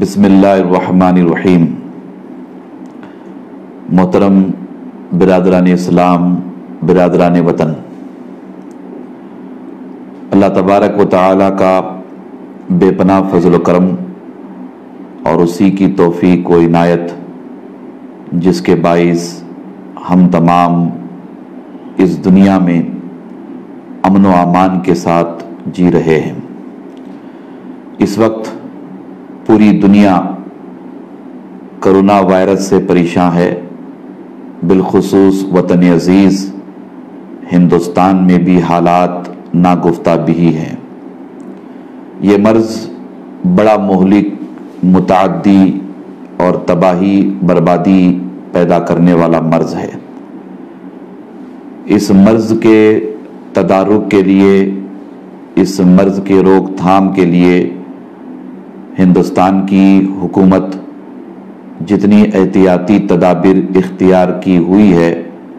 बिस्मिल्लाहिर्रहमानिर्रहीम। मोहतरम बिरादरान इस्लाम, बिरादरान वतन, अल्लाह तबारक व तआला का बेपनाह फजल करम और उसी की तौफीक व इनायत जिसके बाइस हम तमाम इस दुनिया में अमन व अमान के साथ जी रहे हैं। इस वक्त पूरी दुनिया कोरोना वायरस से परेशान है, बिलखुसूस वतन अजीज़ हिंदुस्तान में भी हालात नागुफ्ता भी हैं। ये मर्ज़ बड़ा मुहलिक, मुतअद्दी और तबाही बर्बादी पैदा करने वाला मर्ज़ है। इस मर्ज़ के तदारुक के लिए, इस मर्ज़ के रोकथाम के लिए हिंदुस्तान की हुकूमत जितनी एहतियाती तदाबीर इख्तियार की हुई है,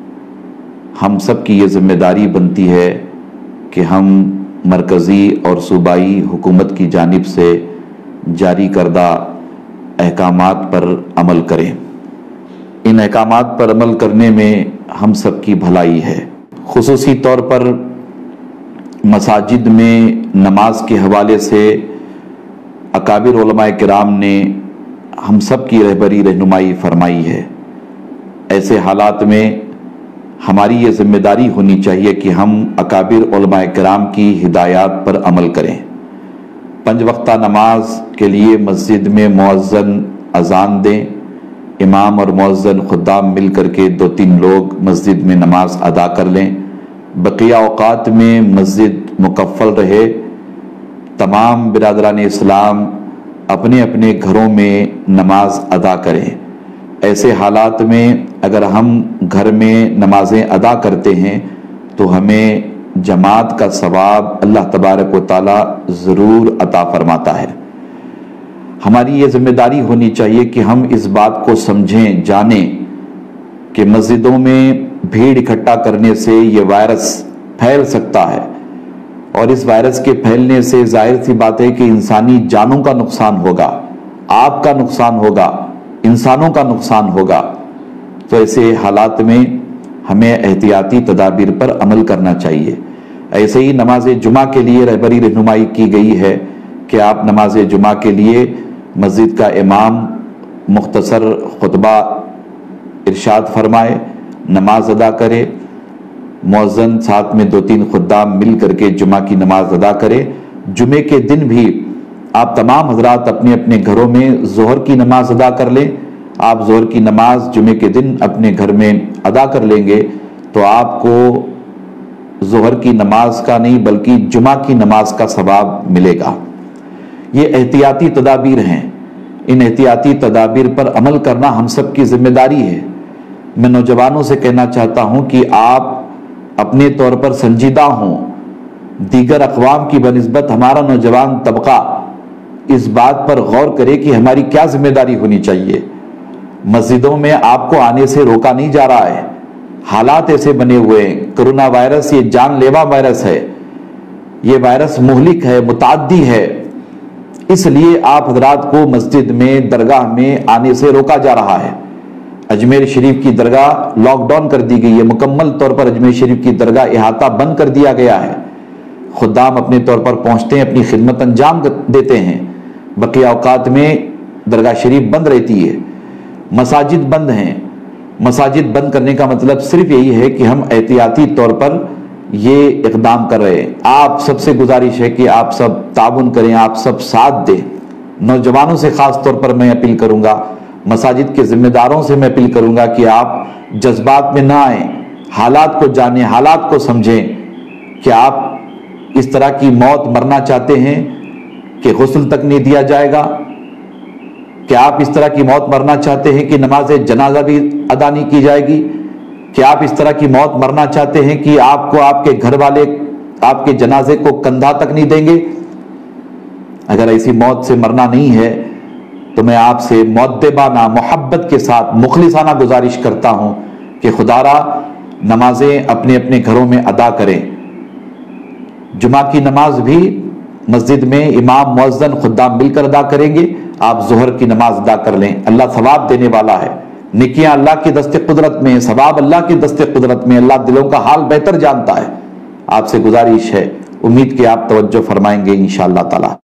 हम सब की ये ज़िम्मेदारी बनती है कि हम मरकज़ी और सूबाई हुकूमत की जानिब से जारी करदा अहकामात पर अमल करें। इन अहकामात पर अमल करने में हम सब की भलाई है। खुसूसी तौर पर मसाजिद में नमाज के हवाले से अकाबिर उलमाए किराम ने हम सब की रहबरी रहनुमाई फरमाई है। ऐसे हालात में हमारी ये ज़िम्मेदारी होनी चाहिए कि हम अकाबिर उलमाए किराम की हिदायत पर अमल करें। 5 वक्ता नमाज के लिए मस्जिद में मुअज्जिन अजान दें, इमाम और मुअज्जिन खुद्दाम मिल करके 2-3 लोग मस्जिद में नमाज अदा कर लें। बकिया औकात में मस्जिद मुकफ़्फ़ल रहे। तमाम बिरादरान इस्लाम अपने अपने घरों में नमाज अदा करें। ऐसे हालात में अगर हम घर में नमाजें अदा करते हैं तो हमें जमात का सवाब अल्लाह तबारक व तआला ज़रूर अता फरमाता है। हमारी ये ज़िम्मेदारी होनी चाहिए कि हम इस बात को समझें, जानें कि मस्जिदों में भीड़ इकट्ठा करने से ये वायरस फैल सकता है और इस वायरस के फैलने से जाहिर सी बात है कि इंसानी जानों का नुकसान होगा, आपका नुकसान होगा, इंसानों का नुकसान होगा। तो ऐसे हालात में हमें एहतियाती तदाबीर पर अमल करना चाहिए। ऐसे ही नमाज जुमा के लिए रहबरी रहनुमाई की गई है कि आप नमाज जुमा के लिए मस्जिद का इमाम मुख्तसर खुतबा इरशाद फरमाए, नमाज अदा करे, मुअज्जिन साथ में 2-3 खुद्दाम मिल करके जुमा की नमाज अदा करे। जुमे के दिन भी आप तमाम हजरात अपने अपने घरों में ज़ोहर की नमाज अदा कर लें। आप ज़ोहर की नमाज जुमे के दिन अपने घर में अदा कर लेंगे तो आपको ज़ोहर की नमाज का नहीं बल्कि जुमा की नमाज का सवाब मिलेगा। ये एहतियाती तदाबीर हैं। इन एहतियाती तदाबीर पर अमल करना हम सब की जिम्मेदारी है। मैं नौजवानों से कहना चाहता हूँ कि आप अपने तौर पर संजीदा हों। दीगर अक़वाम की बनिस्बत हमारा नौजवान तबका इस बात पर गौर करे कि हमारी क्या जिम्मेदारी होनी चाहिए। मस्जिदों में आपको आने से रोका नहीं जा रहा है। हालात ऐसे बने हुए हैं। कोरोना वायरस ये जानलेवा वायरस है, ये वायरस मुहलिक है, मुतअद्दी है। इसलिए आप हजरात को मस्जिद में, दरगाह में आने से रोका जा रहा है। अजमेर शरीफ की दरगाह लॉकडाउन कर दी गई है। मुकम्मल तौर पर अजमेर शरीफ की दरगाह इहाता बंद कर दिया गया है। खुद्दाम अपने तौर पर पहुंचते हैं, अपनी खिदमत अंजाम देते हैं। बकिया औकात में दरगाह शरीफ बंद रहती है। मसाजिद बंद हैं। मसाजिद बंद करने का मतलब सिर्फ यही है कि हम एहतियाती तौर पर ये इक़दाम कर रहे हैं। आप सबसे गुजारिश है कि आप सब ताउन करें, आप सब साथ दें। नौजवानों से ख़ास तौर पर मैं अपील करूँगा, मसाजिद के ज़िम्मेदारों से मैं अपील करूँगा कि आप जज्बात में ना आएँ, हालात को जानें, हालात को समझें कि आप इस तरह की मौत मरना चाहते हैं कि गुस्ल तक नहीं दिया जाएगा, कि आप इस तरह की मौत मरना चाहते हैं कि नमाज जनाजा भी अदा नहीं की जाएगी, कि आप इस तरह की मौत मरना चाहते हैं कि आपको आपके घर वाले आपके जनाजे को कंधा तक नहीं देंगे। अगर ऐसी मौत से मरना नहीं है तो मैं आपसे मुअद्दिबाना, मोहब्बत के साथ, मुखलिसाना गुजारिश करता हूं कि खुदारा नमाजें अपने अपने घरों में अदा करें। जुमा की नमाज भी مسجد میں امام مؤذن خدام مل کر ادا کریں گے، آپ ظہر کی نماز ادا کر لیں، اللہ ثواب دینے والا ہے، نیکیاں اللہ کی دست قدرت میں ہیں، ثواب اللہ کی دست قدرت میں، اللہ دلوں کا حال بہتر جانتا ہے۔ آپ سے گزارش ہے، امید کہ آپ توجہ فرمائیں گے انشاءاللہ تعالی۔